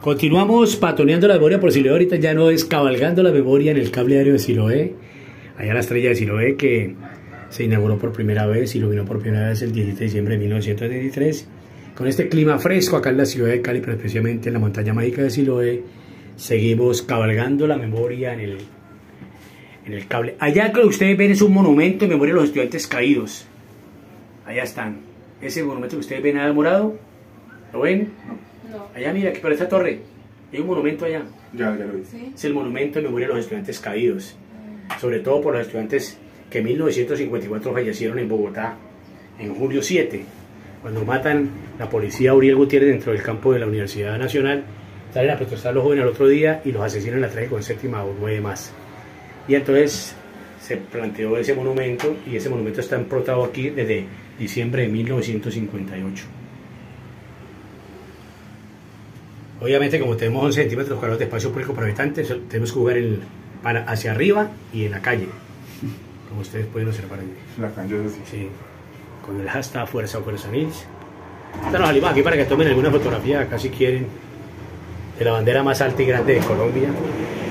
Continuamos patoneando la memoria por Siloé. Ahorita ya no es cabalgando la memoria en el cable aéreo de Siloé. Allá la estrella de Siloé que se inauguró por primera vez, iluminó por primera vez el 17 de diciembre de 1923. Con este clima fresco acá en la ciudad de Cali, pero especialmente en la montaña mágica de Siloé, seguimos cabalgando la memoria en el cable. Allá lo que ustedes ven es un monumento en memoria de los estudiantes caídos. Allá están. Ese monumento que ustedes ven allá morado, ¿lo ven? No. Allá mira, que para esta torre hay un monumento allá. Ya lo vi. ¿Sí? Es el monumento en memoria de los estudiantes caídos, sobre todo por los estudiantes que en 1954 fallecieron en Bogotá, en julio 7, cuando matan la policía Uriel Gutiérrez dentro del campo de la Universidad Nacional. Salen a protestar los jóvenes al otro día y los asesinan en la traje con séptima o 9 más. Y entonces se planteó ese monumento, y ese monumento está emprotado aquí desde diciembre de 1958. Obviamente, como tenemos 11 centímetros cuadrados de espacio público por habitante, tenemos que jugar hacia arriba y en la calle, como ustedes pueden observar ahí. La cancha es así. Sí, con el hashtag Fuerza o Fuerza Nils. Ahorita nos salimos aquí para que tomen alguna fotografía, acá si quieren, de la bandera más alta y grande de Colombia.